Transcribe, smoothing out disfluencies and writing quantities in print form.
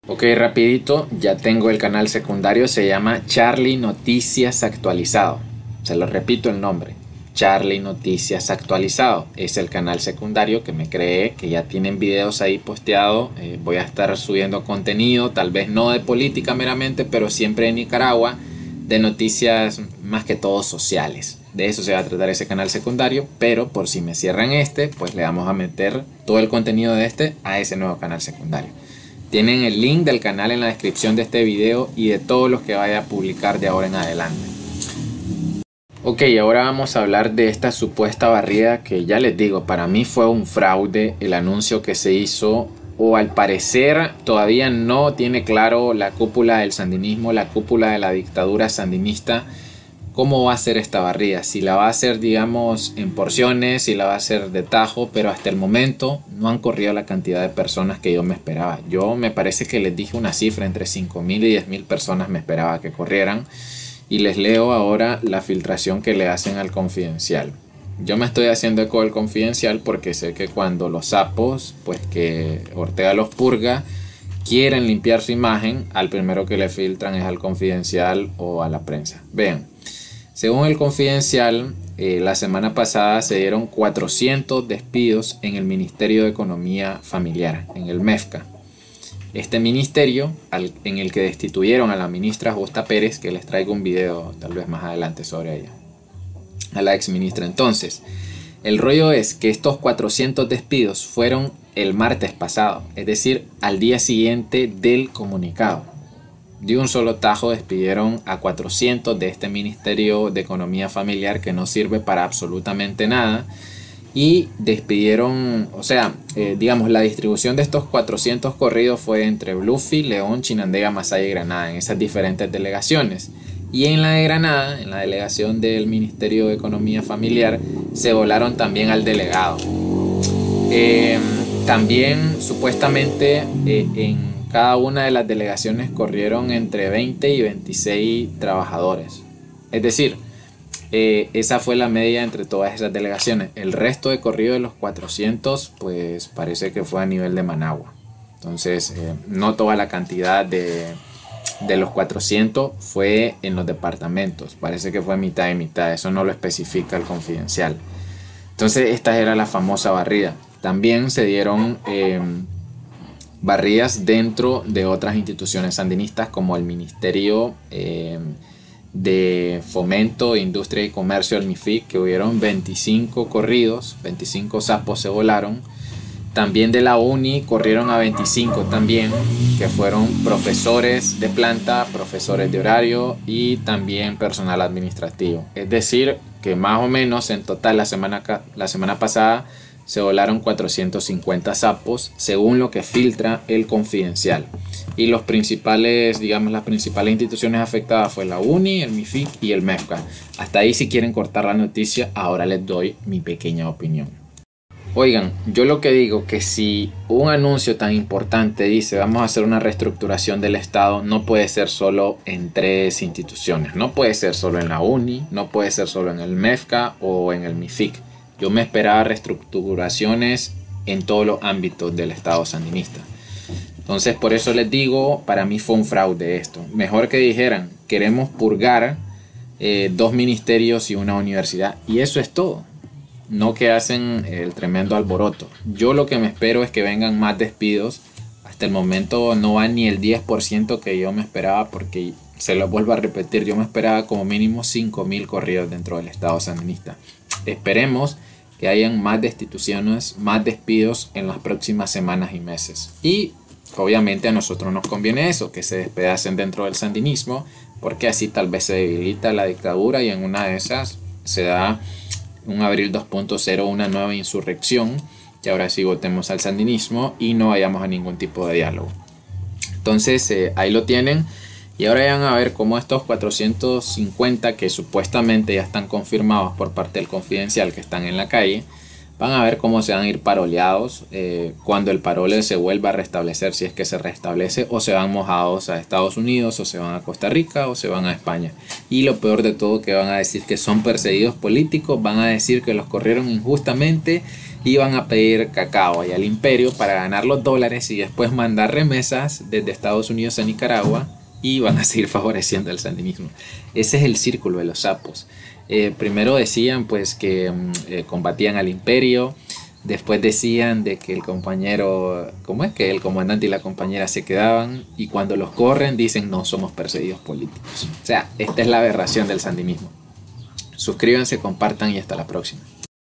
Ok, rapidito, ya tengo el canal secundario, se llama Charlie Noticias Actualizado. Se lo repito el nombre, Charlie Noticias Actualizado. Es el canal secundario que me creé, que ya tienen videos ahí posteados. Voy a estar subiendo contenido, tal vez no de política meramente, pero siempre de Nicaragua, de noticias más que todo sociales. De eso se va a tratar ese canal secundario, pero por si me cierran este, pues le vamos a meter todo el contenido de este a ese nuevo canal secundario. Tienen el link del canal en la descripción de este video y de todos los que vaya a publicar de ahora en adelante. Ok, ahora vamos a hablar de esta supuesta barrida que ya les digo, para mí fue un fraude el anuncio que se hizo, o al parecer todavía no tiene claro la cúpula del sandinismo, la cúpula de la dictadura sandinista, cómo va a ser esta barrida, si la va a hacer digamos en porciones, si la va a hacer de tajo, pero hasta el momento no han corrido la cantidad de personas que yo me esperaba. Yo me parece que les dije una cifra, entre 5.000 y 10.000 personas me esperaba que corrieran, y les leo ahora la filtración que le hacen al Confidencial. Yo me estoy haciendo eco del Confidencial porque sé que cuando los sapos, pues que Ortega los purga, quieren limpiar su imagen, al primero que le filtran es al Confidencial o a la prensa. Vean. Según el Confidencial, la semana pasada se dieron 400 despidos en el Ministerio de Economía Familiar, en el MEFCA. Este ministerio, en el que destituyeron a la ministra Justa Pérez, que les traigo un video tal vez más adelante sobre ella, a la ex ministra. Entonces, el rollo es que estos 400 despidos fueron el martes pasado, es decir, al día siguiente del comunicado. De un solo tajo despidieron a 400 de este Ministerio de Economía Familiar que no sirve para absolutamente nada. Y despidieron, o sea, digamos, la distribución de estos 400 corridos fue entre Blufi, León, Chinandega, Masaya y Granada, en esas diferentes delegaciones. Y en la de Granada, en la delegación del Ministerio de Economía Familiar, se volaron también al delegado. También supuestamente en cada una de las delegaciones corrieron entre 20 y 26 trabajadores. Es decir, esa fue la media entre todas esas delegaciones. El resto de corrido de los 400 pues parece que fue a nivel de Managua. Entonces no toda la cantidad de los 400 fue en los departamentos. Parece que fue mitad y mitad. Eso no lo especifica el Confidencial. Entonces esta era la famosa barrida. También se dieron barridas dentro de otras instituciones sandinistas como el Ministerio de Fomento, Industria y Comercio, el MIFIC, que hubieron 25 corridos, 25 sapos se volaron. También de la UNI corrieron a 25 también, que fueron profesores de planta, profesores de horario y también personal administrativo. Es decir, que más o menos en total la semana pasada se volaron 450 sapos, según lo que filtra el Confidencial. Y los principales, digamos, las principales instituciones afectadas fue la UNI, el MIFIC y el MEFCA. Hasta ahí, si quieren cortar la noticia, ahora les doy mi pequeña opinión. Oigan, yo lo que digo que si un anuncio tan importante dice vamos a hacer una reestructuración del Estado, no puede ser solo en 3 instituciones. No puede ser solo en la UNI, no puede ser solo en el MEFCA o en el MIFIC. Yo me esperaba reestructuraciones en todos los ámbitos del Estado sandinista. Entonces por eso les digo, para mí fue un fraude esto. Mejor que dijeran, queremos purgar 2 ministerios y una universidad. Y eso es todo. No que hacen el tremendo alboroto. Yo lo que me espero es que vengan más despidos. Hasta el momento no va ni el 10% que yo me esperaba, porque se lo vuelvo a repetir, yo me esperaba como mínimo 5.000 corridos dentro del Estado sandinista. Esperemos que hayan más destituciones, más despidos en las próximas semanas y meses. Y obviamente a nosotros nos conviene eso, que se despedacen dentro del sandinismo, porque así tal vez se debilita la dictadura y en una de esas se da un abril 2.0, una nueva insurrección, que ahora sí votemos al sandinismo y no vayamos a ningún tipo de diálogo. Entonces ahí lo tienen. Y ahora van a ver cómo estos 450 que supuestamente ya están confirmados por parte del Confidencial, que están en la calle, van a ver cómo se van a ir paroleados cuando el parole se vuelva a restablecer, si es que se restablece, o se van mojados a Estados Unidos, o se van a Costa Rica, o se van a España. Y lo peor de todo, que van a decir que son perseguidos políticos, van a decir que los corrieron injustamente iban a pedir cacao ahí al imperio para ganar los dólares y después mandar remesas desde Estados Unidos a Nicaragua y van a seguir favoreciendo el sandinismo. Ese es el círculo de los sapos. Primero decían pues que combatían al imperio, después decían de que el compañero, ¿cómo es? Que el comandante y la compañera se quedaban y cuando los corren dicen no somos perseguidos políticos. O sea, esta es la aberración del sandinismo. Suscríbanse, compartan y hasta la próxima.